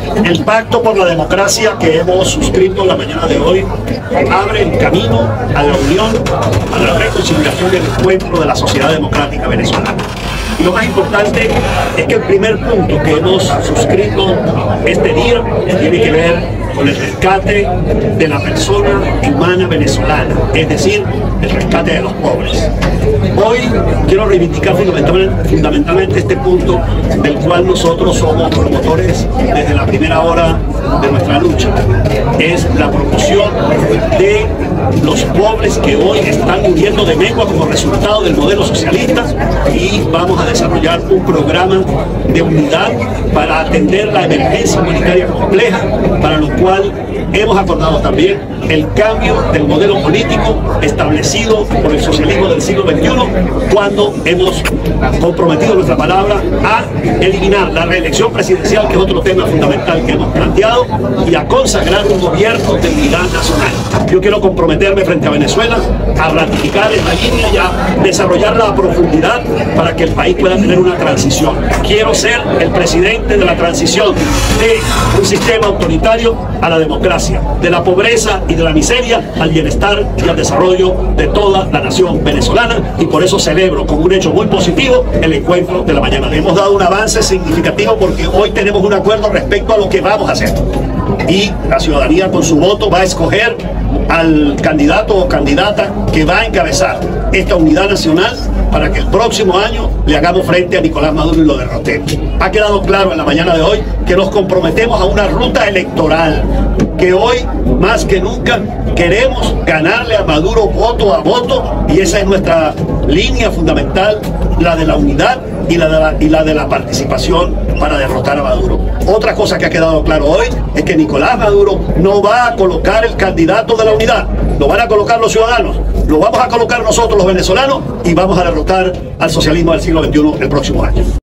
El pacto por la democracia que hemos suscrito la mañana de hoy abre el camino a la unión, a la reconciliación y el encuentro de la sociedad democrática venezolana. Y lo más importante es que el primer punto que hemos suscrito este día tiene que ver con el rescate de la persona humana venezolana, es decir, el rescate de los pobres. Hoy quiero reivindicar fundamentalmente este punto del cual nosotros somos promotores desde la primera hora de nuestra lucha. Es la promoción de los pobres que hoy están muriendo de mengua como resultado del modelo socialista, y vamos a desarrollar un programa de unidad para atender la emergencia humanitaria compleja, para lo cual hemos acordado también el cambio del modelo político establecido por el socialismo del siglo XXI, cuando hemos comprometido nuestra palabra a eliminar la reelección presidencial, que es otro tema fundamental que hemos planteado, y a consagrar un gobierno de unidad nacional. Yo quiero comprometerme frente a Venezuela a ratificar esta línea y a desarrollarla a profundidad para que el país pueda tener una transición. Quiero ser el presidente de la transición de un sistema autoritario a la democracia, de la pobreza y de la miseria al bienestar y al desarrollo de toda la nación venezolana, y por eso celebro como un hecho muy positivo el encuentro de la mañana. Hemos dado un avance significativo porque hoy tenemos un acuerdo respecto a lo que vamos a hacer, y la ciudadanía con su voto va a escoger al candidato o candidata que va a encabezar esta unidad nacional para que el próximo año le hagamos frente a Nicolás Maduro y lo derrotemos. Ha quedado claro en la mañana de hoy que nos comprometemos a una ruta electoral, que hoy más que nunca queremos ganarle a Maduro voto a voto, y esa es nuestra línea fundamental, la de la unidad y la de la participación para derrotar a Maduro. Otra cosa que ha quedado claro hoy es que Nicolás Maduro no va a colocar el candidato de la unidad, lo van a colocar los ciudadanos, lo vamos a colocar nosotros los venezolanos, y vamos a derrotar al socialismo del siglo XXI el próximo año.